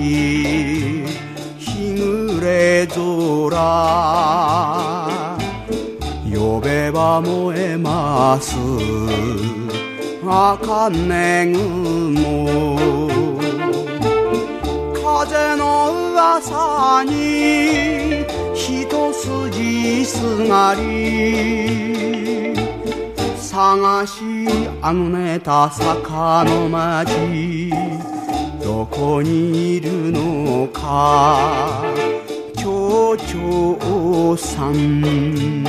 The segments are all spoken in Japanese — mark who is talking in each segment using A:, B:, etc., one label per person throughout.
A: 日暮れ空呼べば燃えます茜雲風の噂に一筋すがり探しあぐねた坂の町どこにいるのか蝶々さん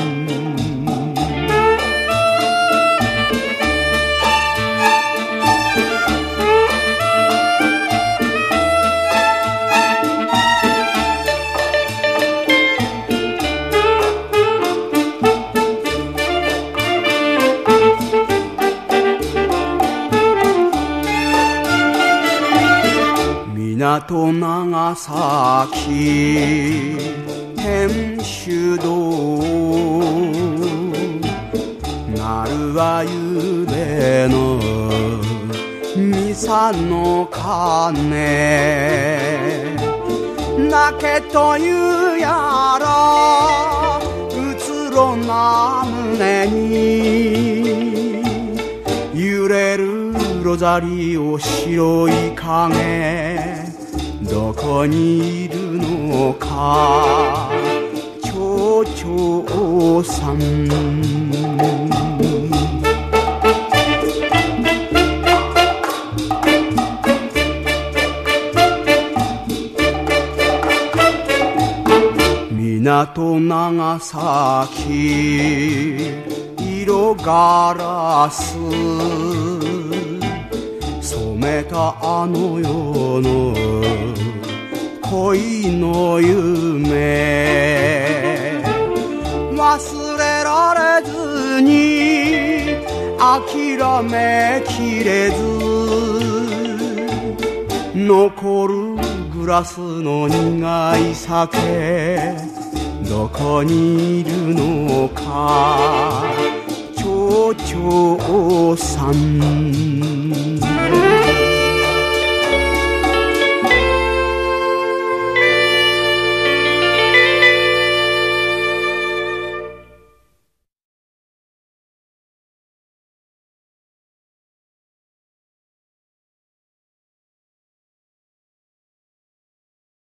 A: 港長崎天主堂なるはゆべのミサの鐘泣けというやらうつろな胸に揺れるロザリオ白い影どこにいるのか蝶々さん港長崎色ガラス染めたあの世の恋の夢忘れられずに諦めきれず残るグラスの苦い酒どこにいるのか蝶々さん